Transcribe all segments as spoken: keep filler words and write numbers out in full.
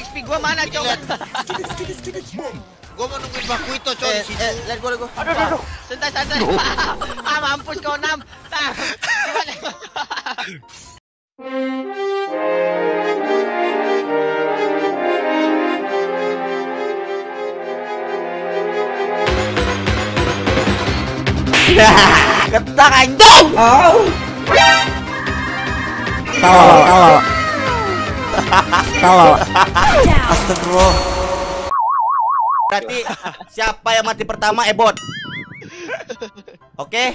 X P gua mana, Cok? Gua mau nungguin baku itu, Cok. Eh, eh, lihat gua, lihat gua. Aduh, aduh, aduh. Santai, santai. Ah, mampus kau enam. Nah, gimana? Ketak anjing. Oh. Tolol, tolol. Tolol. Astagfirullah. Berarti siapa yang mati pertama ebot. Oke?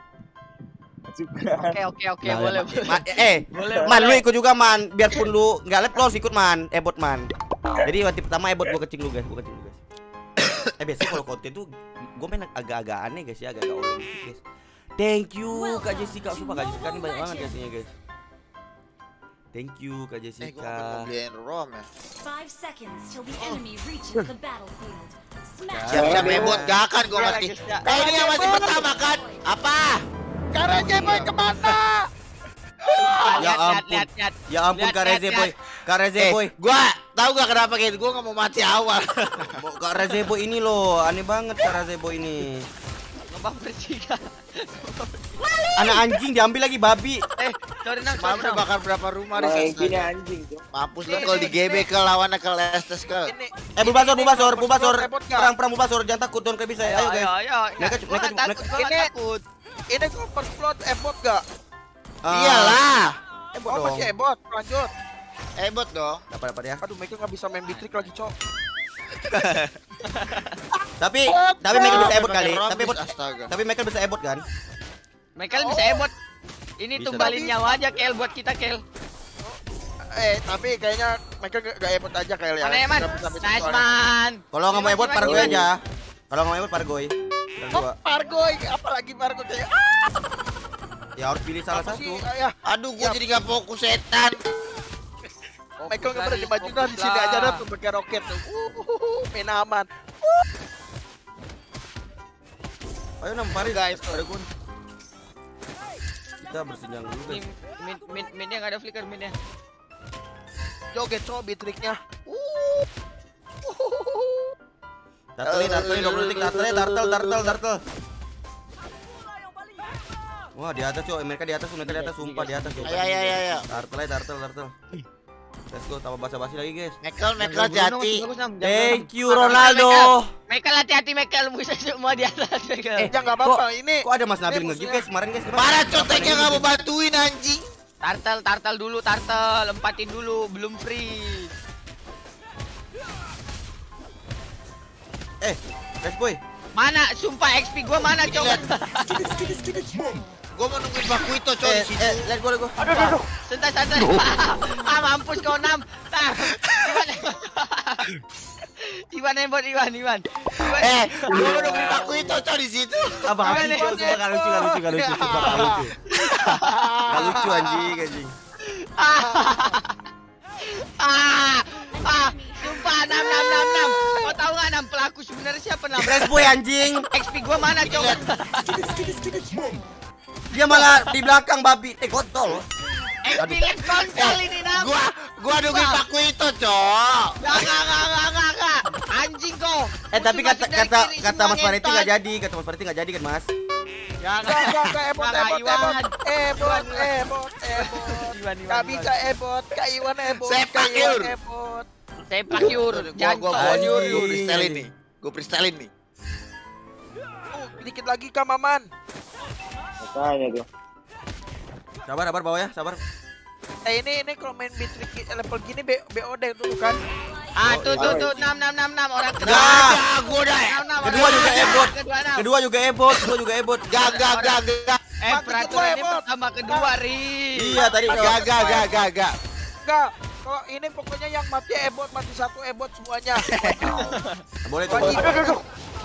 Oke, oke, oke, Nah, boleh. ma- ma- eh, Boleh, man boleh. lu ikut juga man, biarpun lu nggak lep lo ikut man, ebot man. Jadi mati pertama ebot gua kecing lu guys, gua kecing lu guys. Eh biasanya kalau konten tuh gua main agak-agak aneh guys ya, agak-agak oleng dikit guys. Thank you Kak Jessica, sumpah Kak Jessica ini banyak banget biasanya guys. Thank you Kak Eh, gua Jessica. mau beliin rom ya. Five seconds till the enemy reaches the battlefield. Smash. Siap-siap ebot, gak akan gua Udah, mati. guys, ya. Eh, ini yang mati pertama kan? Apa? Karena boy kemana? Ya Lihat, lihat, ampun. lihat, lihat. Ya ampun Lihat, Kak lihat, Reze lihat. boy, Kak Reze Eh, boy. gua tahu gak kenapa gitu? Gua gak mau mati awal. Kak Reze boy ini loh, aneh banget Kak Reze boy ini. Ngebang bertiga. Anak anjing diambil lagi babi. Eh, sorry nang, sorry Mampus nang. bakar berapa rumah di Kayak sana? gini anjing tuh. Mampus lu kalau di G B ke lawan ke Leicester ke. Eh Bulbasaur, Bulbasaur, Bulbasaur. Repot nggak? Perang perang Bulbasaur, jangan takut Don kayak bisa. Ayo, Ayo ayo, guys. ayo. Mereka- Gua mereka- nggak takut, mereka- gua nggak Ini- takut. Ini super plot ebot gak? Ah, Iyalah. Ebot Oh dong. masih ebot, lanjut. Ebot dong. Dapat dapat ya. Aduh mereka gak bisa main bitrik lagi cok. Tapi tapi mereka bisa ebot kali. Pakai Tapi ebot Robis, astaga. tapi mereka bisa ebot kan? Michael bisa ebot. Ini Bisa, tumbalin tapi- nyawa aja Kel buat kita Kel. Eh tapi kayaknya mereka gak, gak ebot aja kayak ya. Mana ya man? Nggak bisa bitrik Nice soalnya. man. Kalau nggak mau ebot Gimana, Pargoy gimana? aja. Kalau nggak mau ebot Pargoy. Yang Oh, dua. Pargoy, apalagi Pargoy kayak Ya harus pilih salah apa satu. sih? Ah, ya. Aduh, gua Ya. jadi gak fokus setan. Michael nggak pernah lagi, maju dah di fokus sini lah. aja dah tuh pakai roket tuh. Uh, main aman. Ayo nam Paris Guys, Paragon. Kita bersenjang dulu Ini guys. mid mid midnya nggak ada flicker midnya. Joget cok bitriknya. Dartelin, dartelin dua puluh detik, dartel, dartel, dartel, dartel. Wah di atas cuy, mereka di atas, mereka di atas, sumpah di atas cuy. Ayo, ayo, ayo, ayo. Dartel, dartel, dartel. Let's go, tambah basa-basi lagi guys. Mekel, Mekel hati-hati. Thank you Ronaldo. Michael hati-hati Michael bisa semua di atas Michael. Eh jangan apa-apa ini. Kok ada Mas Nabil Eh, nge-gift maksudnya- guys kemarin guys? Gimana? Para coteknya gak mau bantuin anjing. Tartel tartel dulu tartel, empatin dulu belum free. Eh, guys boy. Mana sumpah X P gua mana Ini coba? lihat. Gua mau nungguin baku itu, Cok, Eh, di situ. eh, lihat gua, lihat gua. Aduh aduh aduh. Santai santai. Ah mampus kau enam. Nah, Iwan. Iwan ebot Iwan Iwan. Iwan. Eh, gua mau nungguin baku itu, Cok, di situ. Abang Gimana anjing, nih? sumpah gak lucu, gak lucu, gak lucu, sumpah gak lucu. Gak lucu anjing, anjing. Ah, ah, ah, sumpah enam enam enam enam. Kau tahu nggak enam pelaku sebenarnya siapa enam? Press boy anjing. X P gua mana coba? Dia malah di belakang babi. Eh, kontol. X P lihat kontol ini enam. Gua gua nungguin baku itu, Cok. Gak gak gak gak gak gak. Anjing kau. Eh, tapi Musuh kata masuk dari kata kiri, kata semua Mas Fariti ngentot. nggak jadi, kata Mas Fariti nggak jadi kan, Mas? Gak Gak, gak, gak, ebot, Gak, ebot, Iwan. ebot, ebot, ebot, ebot. Iwan, Iwan, Gak Iwan. bisa ebot, Kak Iwan ebot, Sepak, Kak Iwan Yur. ebot. Sepak yur. Gua Jangan gua kau gua yur gua yur. freestyle nih. Gua freestyle nih. Uh, dikit lagi Kak Maman. Makanya tuh. Sabar, sabar bawah ya, sabar. Eh ini ini kalau main bitrik level gini B O D dulu kan. Ah tuh tuh tuh enam enam enam enam orang kedua. Nah, Jago dah. Enam, enam, kedua orang juga kedua, ebot. Kedua enam. Kedua juga ebot, kedua juga ebot. Gak, gak, gak, gak. Eh Bang, peraturan ini kedua ebot. pertama kedua ri. Iya, tadi Gak, gak, gak, gak, gak. Enggak, kalau ini pokoknya yang mati ebot, mati satu ebot semuanya. boleh tuh. Wajib. Boleh.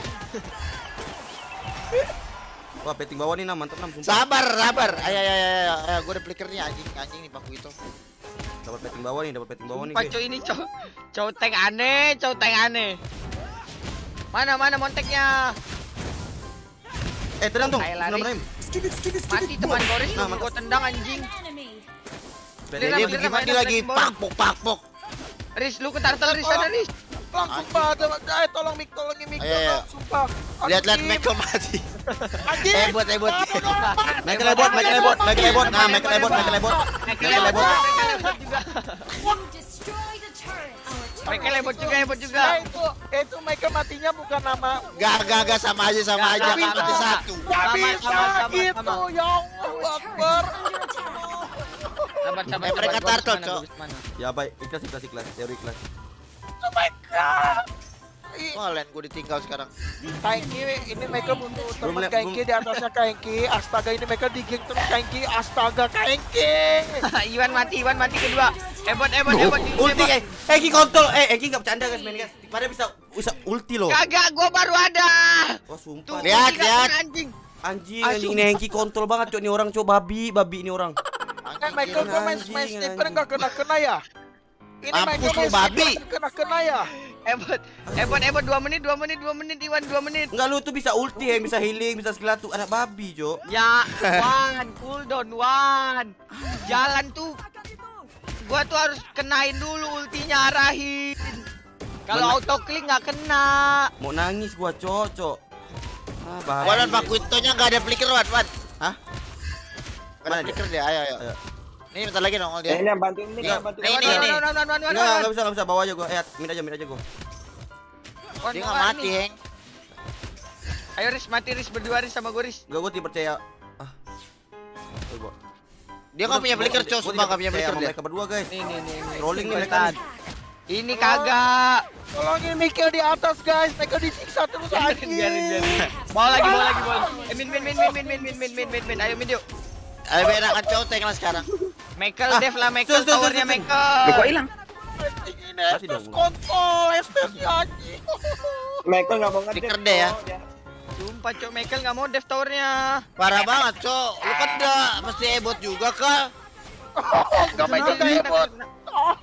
Wah, petting bawah nih, Nam, mantap Nam, sumpah. Sabar, sabar. Ayo, ayo, ayo, ayo. Ayo, gua ada flickernya anjing, anjing nih baku itu. Dapat petting bawah nih, dapat petting bawah nih. Sumpah guys. cow ini cow cow tank aneh, cow tank aneh. Mana mana monteknya? Eh, tenang dong. Kayak lari. Senam rem. Mati teman Boris, Nah, gua tendang anjing. Enemy. Ini begini lagi pakpok, pakpok. Riz, lu ke turtle Riz, ada Riz. Langsung banget. Eh, tolong Mik, tolongin Mik. Ayo, ayo. Sumpah. Lihat-lihat Anjing. Michael mati. Anjing. Ebot, ebot. Michael ebot, Michael ebot, Michael ebot. Nah, Michael ebot, Michael ebot. Michael ebot. juga. You destroy the turret. Our Michael ebot juga, ebot juga. Eh, itu, itu Michael matinya bukan nama. Gak, gak, gak sama aja sama Gak, aja. gak Kan bisa. mati satu. Gak Sama, bisa sama, sama, gitu. sama. Ya Allah Akbar. under attack. Sabar, sabar, Eh, mereka sabar. Gua habis turtle, mana, Cok. gua habis mana. Ya baik, ikhlas ikhlas ikhlas, teori ikhlas. Oh my god. Ih, Wah, Len, gue ditinggal sekarang. Kainki ini mereka butuh Belum teman lihat, Kainki belum. di atasnya Kainki. Astaga ini mereka digeng terus Kainki. Astaga Kainki. Iwan mati, Iwan mati kedua. Ebot, ebot, ebot. Ulti ebot. eh, Eki kontrol, eh Eki nggak bercanda guys, main guys. Pada bisa bisa ulti loh. Kagak, gua baru ada. Wah Tuh, sumpah. Lihat, tiga lihat. kan, anjing. Anjing, Ah, anjing ini Hengki kontrol banget cok, ini orang cok babi, babi ini orang. Eh Michael gua main Anjing, main sniper anjing. nggak kena kena ya. Ini Mampus Michael lu, main babi. sniper kena kena ya. Ebot, ebot, ebot. Dua menit, dua menit, dua menit. Iwan, dua menit. Enggak lu tuh bisa ulti ya, bisa healing, bisa skill tuh anak babi cok. Ya, one, cooldown, one. Jalan tuh. Gua tuh harus kenain dulu ultinya, arahin. Kalau Mana- auto click nggak kena. Mau nangis gua cok cok. Ah bahaya. Walan Pak Quinto-nya nggak ada flicker, Wan, Wan. Hah? Nggak ada Mana dia? flicker dia, ayo, ayo. Ayo. Ini bentar lagi nongol Ya, dia. ini yang bantuin ini, Iya. yang bantuin. Ini, Wan, ini, Wan, ini. Wan, Wan, Wan, Wan, Enggak, Wan. enggak bisa, enggak bisa, bawa aja gua. Eh, mid aja, mid aja gua. Wan, Dia Wan, nggak mati, ini. Heng. Ayo Riz, mati Riz, berdua Riz sama gue Riz. Enggak, gua tidak percaya. Ah. Tuh, gua. Dia nggak punya flicker, Cok. Sumpah nggak punya flicker dia. Mereka berdua guys. Nih, nih, nih, nih. Rolling nih mereka nih. Ini kagak. Tolongin Michael di atas guys. Michael disiksa terus Biarin, anjing. biarin, biarin. Bawa lagi, bawa lagi, bawa lagi. Eh, min, min, min, min, min, min, min, min, min, min, min. Ayo min yuk. Ayo berak kan cowok tank lah sekarang. Michael, Ah, Dev lah, Michael, sus, sus, towernya sus, sus. Michael. Kok hilang? Anjing ini Kasih terus dong. kontrol S P S anjing. Michael nggak mau ngedev. Flicker deh ya. Oh, dia- Sumpah cok, Michael nggak mau Dev towernya. Parah banget, Cok. Lu kan udah mesti ebot juga kah? Enggak Michael Kena, kayak kena, bot. kena.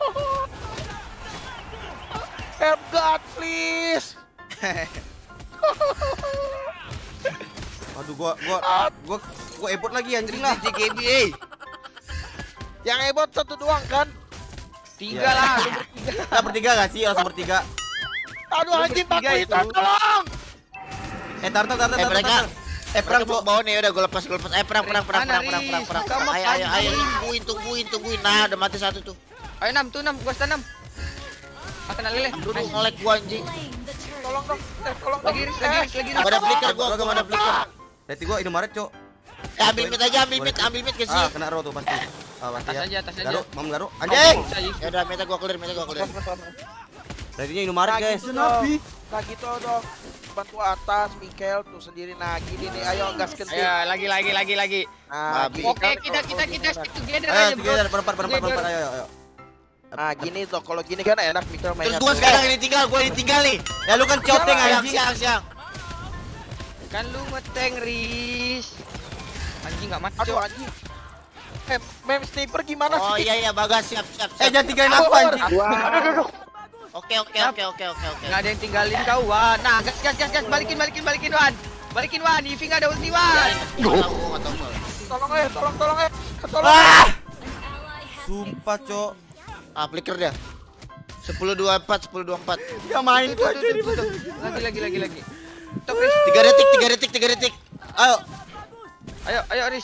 Help God please. Aduh gua gua gua gua ebot lagi anjing lah. G G B, eh. Yang ebot satu doang kan? Tiga Iya. lah. Nah, bertiga gak sih? Langsung bertiga. Aduh Lu anjing bertiga bantu itu. itu tolong. Eh, tartar tartar Eh tartar. mereka tartar. Eh perang tuh bawah nih udah gue lepas gue lepas. Eh perang perang perang Mana, perang perang perang Riz? perang. Kamu perang. Ayo ayo ayo anjing. tungguin tungguin tungguin. Nah udah mati satu tuh. Ayo enam tuh enam, gua stun enam. Ah, kena lele. Lu udah nge-lag gua anjing. Flame the turret. Tolong dong. Eh tolong Lagi dong. Riz, lagi Eh, Riz, lagi Gak Riz. ada flicker gua, Gua gua gak ada flicker. Berarti gua Indomaret, Cok. Eh ambil mid aja, ambil mid, ambil mid ke sih. Ah, kena roh tuh pasti. Ah, pasti Atas ya. aja, atas aja. Garo, mam garo. Anjing. Ya udah mid gua clear, mid gua clear. Berarti Indomaret, Nah guys. gitu dong. Nah gitu dong. Bantu atas, Mikael tuh sendiri. Nah gini nih, ayo gas kenting. Ayo lagi lagi lagi lagi. Nah, Babi. gini Oke, kan, kita kalau- kita kalau kita gini stick together Ayo, aja, bro. tiga perempat perempat perempat Together. ayo ayo. Nah gini tuh, kalau gini kan enak Mikael Terus mainnya. gua tuh. sekarang ini tinggal, gua ini tinggal nih. Ya lu kan coteng Siang anjing. siang siang. Kan lu ngeteng, Riz. Anjing enggak mati, Aduh Cok. anjing. Eh, mem sniper gimana Oh sih? iya iya bagas siap siap. Eh, siap. jangan tinggalin aku anjing. Wah. Oke oke oke oke oke oke. Enggak ada yang tinggalin kau, Wan. Nah, gas gas gas gas, balikin balikin balikin, Wan. Balikin, Wan. Ivy enggak ada ulti, Wan. Gua tahu gua nggak tahu soal. Tolong eh, tolong tolong eh. Tolong. Ah! Ally has Sumpah, Cok. Ah flicker dia. sepuluh dua puluh empat sepuluh dua puluh empat. Ya main Tuh, gua tuh, jadi tuh, tuh, tuh. Lagi lagi lagi lagi. Stop, Riz. tiga detik tiga detik tiga detik. Ayo. Ayo, ayo, Riz.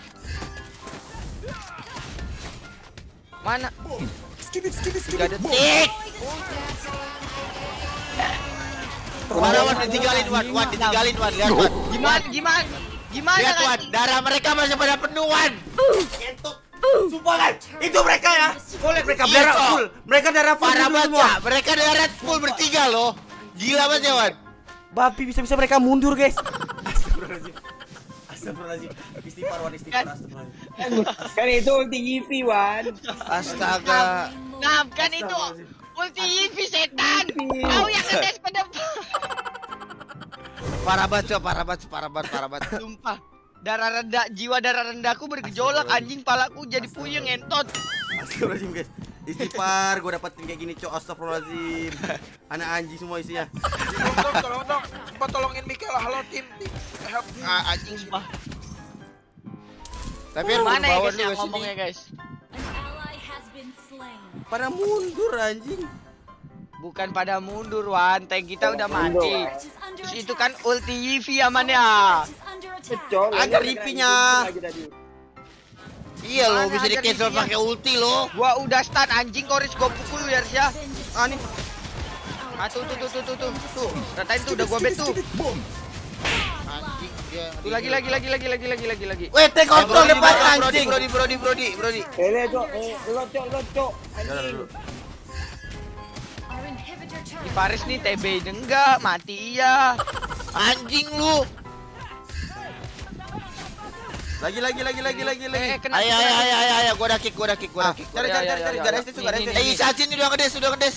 Mana? tiga detik. Parah Wan ditinggalin Wan, Wan ditinggalin Wan, lihat Wan. Gimana? Gimana? Gimana? Lihat Wan, lagi? darah mereka masih pada penuh Wan. Sumpah kan, itu mereka ya. Kau lihat mereka Iya, darah Cok. full. Mereka darah full Parah dulu banget semua. ya, mereka darah full bertiga loh. Gila banget ya Wan. Babi bisa-bisa mereka mundur, guys. Astagfirullahaladzim. Astagfirullahaladzim. Istighfar, Wan, istighfar. Astagfirullahaladzim. Kan itu ulti Yipi, Wan. Astaga. Nah, kan itu ulti Ivy setan. Kau yang ngetes ke depan. Parah banget Cok, parah banget, parah banget, parah banget. Sumpah. Darah rendah, jiwa darah rendahku bergejolak, anjing, palaku jadi puyeng entot. Astagfirullahaladzim, guys. Istighfar, gue dapetin kayak gini, Cok. Astagfirullahaladzim. Anak anjing semua isinya. Tolong dong, tolong dong. Coba tolongin Mikael. Halo tim. tim. Help. Ah, anjing sumpah. Tapi harus Mana ya bawa guys dulu yang ke sini. ngomongnya, guys? an ally has been slain. pada mundur anjing. Bukan pada mundur, Wan. Tank kita udah Mundur, mati. Wan. Terus itu kan ulti Yivi amannya. Pecol. Ada ripinya. Iya lo Mana bisa ada di cancel ripinya? pakai ulti lo. Gua udah stun anjing, Koris gua pukul ya, ya. Ah nih. Ah tuh tuh tuh tuh tuh tuh. Tuh, ratain tuh udah gua bet tuh. Anjing dia. Tuh lagi lagi lagi lagi lagi lagi lagi lagi. Weh, take kontrol Brody, depan Brody, anjing. Brody, Brody, Brody, Brody. Lele cok, eh, lo cok, lo cok. Jalan dulu. Di Paris nih T B enggak, mati iya. Anjing lu. Lagi lagi lagi lagi lagi lagi. Eh, kena. Ayo ayo ayo ayo ayo gua dah kick, gua dah kick, gua dah kick. Cari Ya, cari ya, cari ya, cari. ya, Gak ada ya. S S, gak ada S S. Ini, Eh, Isacin udah ngedes, udah ngedes.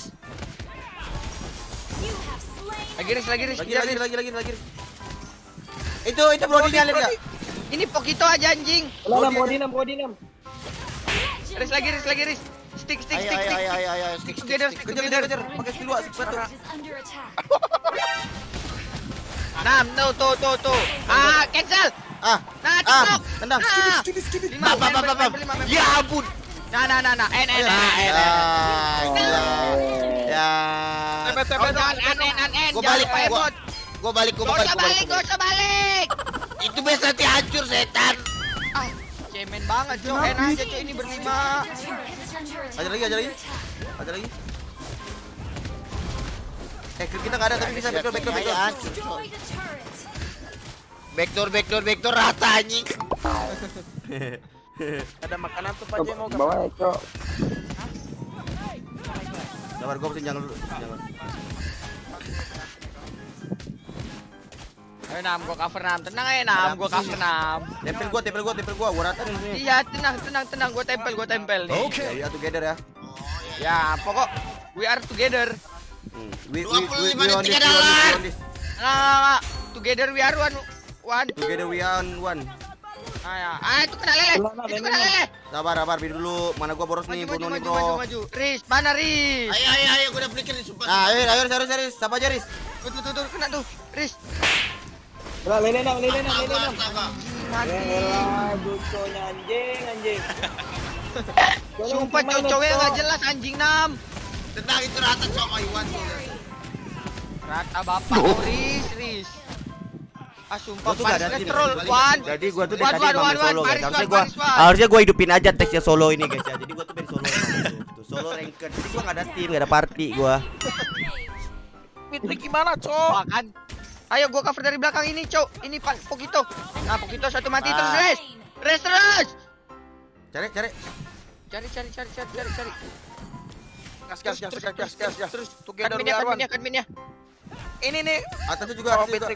Lagi ris lagi ris. Lagi lagi lagi lagi lagi. Itu itu Brody-nya lihat enggak? Ini Pokito aja anjing. Lo enam, Brody enam, Brody enam. Ris lagi ris lagi ris. Stick stick Ayo stick ayo stick. ayo ayo ayo stick stick. Together stick. stick Kejar kejar together. kejar. Pakai skill dua, satu. Enam tuh tuh tuh tuh. Ah, cancel. Ah. Nah, Ah, TikTok. tendang. Ah. Lima, Bam, bam, bam, bam, bam. lima, lima, lima. Ya ampun. Nah, nah, nah, nah. En, en, en. Nah, eh, Ah, gila. Ya. Tepet, Oh, tepet. jangan en, en, en, en. Gua Jangan balik, lupa gua- ebot. Gua balik, gua Gak balik, usah gua balik, balik. gak usah balik. Itu best nanti hancur setan. Ah, cemen banget, Cok. En aja, Cok. Ini berlima. Aja lagi, aja lagi. Aja lagi. Eh, kill kita enggak ada tapi bisa backdoor backdoor Ayo, backdoor. hancur. Backdoor, backdoor, backdoor rata anjing. Ada makanan tuh Pak Jeng mau gak? Bawa cok. Sabar, gua mesti jangan dulu. Jangan. Ayo, Nam. Gua cover, Nam. Tenang aja, Nam. Gua cover, Nam. Tempel gua, tempel gua, tempel gua. Gua rata nih sini. Iya, tenang, tenang, tenang. Gua tempel, gua tempel nih. Ya, we are together ya. Ya, pokok we are together. Hmm. We we dua puluh we, lima we on detik this, we on this, adalah. we on this. Nah, nah, nah. Together we are one. One. Together we are on one. Ah, ya. Ah, itu kena lele. Itu kena lele. Sabar, sabar, bidu dulu. Mana gua boros nih, Maju, maju, bunuh nih, maju, bro. maju, maju. Riz, mana Riz? Ayo, ayo, ayo, gua udah flicker nih sumpah. Nah, ayo, ayo, ayo, ayo, siapa aja, Riz? Tuh, tuh, tuh, tuh, kena tuh. Riz. Lah, lele enam, lele enam, lele enam. Mati. Elah, buconya anjing, anjing. Sumpah cowoknya nggak jelas anjing Nam. Tentang itu rata sama Iwan. Rata bapak oh, Riz, Riz. Ah, sumpah Gua tuh nggak Paris ada tim. Petrol, Wan. Jadi gua tuh dari Wan, tadi Wan, emang Wan, main solo Wan, guys. Paris, Harusnya Wan, gua Paris, Wan. harusnya gua hidupin aja teksnya solo ini guys ya. Jadi gua tuh main solo emang gitu. Tuh, solo ranked. Jadi gua enggak ada tim, enggak ada party gua. Fitri gimana, Cok? Makan. Ayo gua cover dari belakang ini, Cok. Ini Pak Pokito. Nah, Pokito satu mati Ah. terus, Riz. Riz terus. Cari, cari. Cari, cari, cari, cari, cari, cari. Gas, gas, gas, gas, gas, gas, gas. Terus Together we kadminnya, are one. kadminnya, kadminnya. Ini nih. Atasnya juga, Oh, atasnya juga. Fitri.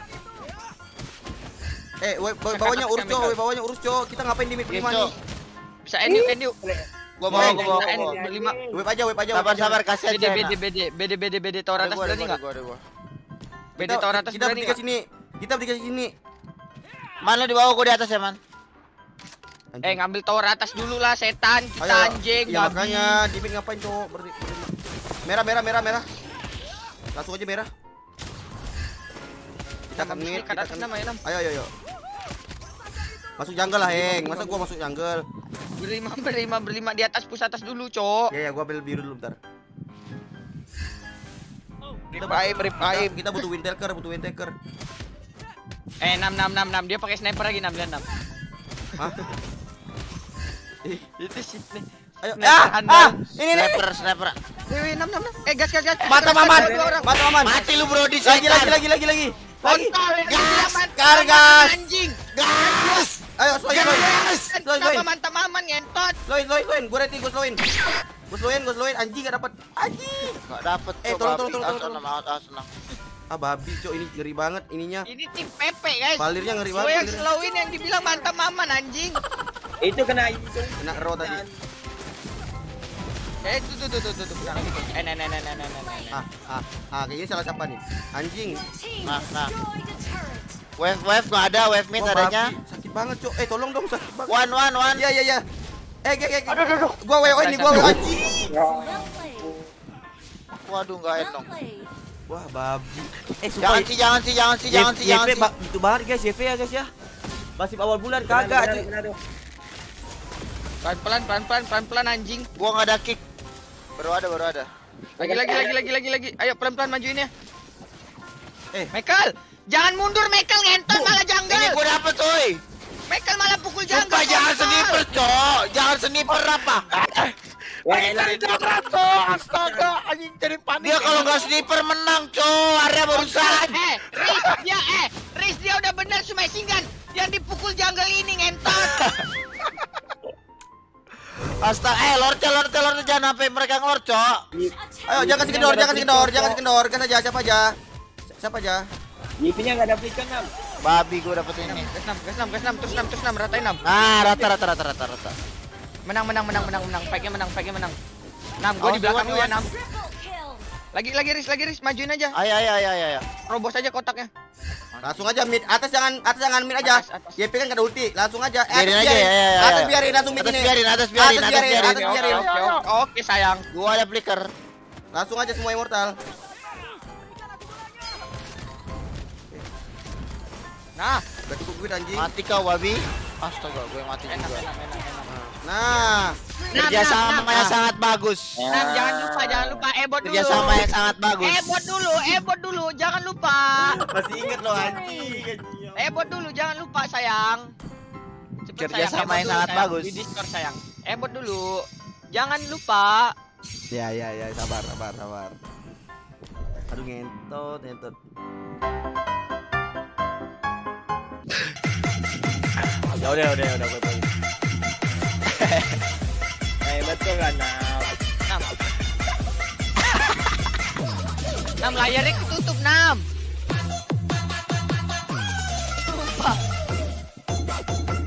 Eh, woi, bawahnya urus, Cok. Woi, bawahnya urus, Cok. Kita ngapain di mid Iya, lima Cok. nih? Bisa end yuk, end yuk. Gua bawa, gua bawa, Bisa gua end bawa. berlima. Web aja, web aja. Sabar, web aja. sabar, kasih B D, aja. B D, B D, B D, B D, B D, tower atas berani nggak? Gua, ada gua. B D Kita- tower atas Kita berani bertiga nggak? sini. Kita bertiga sini. Man, lu di bawah, gua di atas ya, Man. Eh, ngambil tower atas dulu lah, setan. Kita Ayo. anjing, Ya babi. makanya di mid ngapain, Cok? Berti- berlima. Merah, merah, merah, merah. Langsung aja merah. Kita akan mid, Kat kita atas akan nama ya, Nam. Ayo, ayo, ayo. Masuk jungle lah, Heng. Masa gua masuk jungle? Berlima, berlima, berlima di atas, push atas dulu, Cok. Ya, ya, gua ambil biru dulu bentar. Rip aim, rip aim. Kita butuh wind taker, butuh wind taker. Eh, enam, enam, enam, enam. Dia pakai sniper lagi, enam, enam. Hah? Ih, Itu sih nih. ayo. Sniper Ah, handal. ah, ini nih. Sniper, sniper. Eh, enam, enam, enam. Eh, gas, gas, gas. Mata Gas, maman. gas, dua orang. Mata maman. Mati lu, bro, di Lagi, setan. lagi, lagi, lagi, lagi. Lagi. Kontol, yang Gas, bilang mantap kar, maman, gas. Anjing. Gas! Ayo, slow, slow. Gas! Slow, slow. Kenapa mantap maman, ngentot? Slowin, slowin, slowin. Gua ready, gua slowin. Gua slowin, gua slowin. Anjing gak dapat. Anjing. Gak dapet. Eh, Cok, tolong, babi. tolong, tolong, Ah, tolong. senang, ah, senang. Ah, babi, Cok. Ini ngeri banget ininya. Ini tim Pepe, guys. Valirnya ngeri Gue yang banget. slowin yang dibilang mantap maman, anjing. Itu kena itu. Kena ro tadi. Eh, tuh, tuh, tuh, tuh, tuh, tuh. Bentar, lagi, eh, nah, nah, nah, nah, nah, nah, nah. Ah, ah, ah, kayaknya salah siapa nih? Anjing. Nah, nah. Wave, wave nggak ada, wave mid Wah, adanya. babi. Sakit banget, Cok. Eh, tolong dong, sakit banget. One, one, one. Iya, iya, iya. Eh, ge, ge, ge. Gua W O ini, gua W O anjing. Waduh, nggak enak. Wah, babi. Eh, Jangan sih, jangan sih, jangan sih, jangan sih, jangan Y V sih. ba- gitu banget guys, Y V ya guys ya. Masih awal bulan kagak cuy. Pelan-pelan, pelan-pelan, pelan-pelan, anjing. Gua nggak ada kick. Baru ada, baru ada. Lagi lagi lagi lagi lagi lagi. Ayo pelan-pelan majuin ya. Eh. Michael, jangan mundur Michael, ngentot malah Ini jungle. gua dapet coy. Michael malah pukul jungle. Sumpah jangan kontol. sniper, Cok. Jangan sniper apa? Lagi cari darah, Cok. Astaga, anjing jadi panik. Dia kalau nggak sniper menang, Cok. Area barusan. Eh, Riz, dia eh, Riz dia udah bener smashing gun. Yang dipukul jungle ini ngentot. Astaga, eh lorce, lorce, lorce jangan sampai mereka ngelorcok. Ayo jangan kasih kendor, jangan kasih kendor, jangan kasih kendor. Gas aja, siapa aja? Siapa aja? Y P-nya nggak ada flicker enam. Babi gua dapet ini. Gas enam, gas enam, gas enam, terus enam, terus enam, ratain enam. Nah, rata, rata, rata, rata, rata. Menang, menang, menang, menang, menang. Packnya menang, packnya menang. enam, gua di Awas, belakang awas, lu ya awas. enam. Triple kill. Lagi, lagi Riz, lagi Riz, majuin aja. Ayo, ayo, ayo, ayo, ayo. Robos aja kotaknya. Langsung aja mid, atas jangan atas jangan mid aja. Atas, atas. Y P kan gak ada ulti, langsung aja. Eh, Biarin atas aja, ya, ya, ya, Atas ya. biarin langsung mid Atas ini. biarin, atas biarin, Atas atas biarin, biarin. atas Oke, biarin. oke, oke, oke sayang. Gua ada flicker. Langsung aja semua immortal. Nah, Gak cukup duit anjing. Mati kau, babi. Astaga, gue mati enak, juga. enak, enak, enak. Nah, Kerja sama Nam, yang sangat bagus. Nam, jangan lupa, jangan lupa ebot dulu. Kerja sama yang sangat bagus. Ebot dulu, ebot dulu, jangan lupa. masih inget loh anjing. Ebot dulu, jangan lupa sayang. Cepet, Kerja sayang, sama ebot yang dulu, sangat sayang. bagus. Di Discord sayang. Ebot dulu, jangan lupa. Ya ya ya, sabar sabar sabar. Aduh ngentot, ngentot. Ya udah, udah, udah, udah. Eh betul kan Nam. Nam. Nam layarnya ketutup Nam.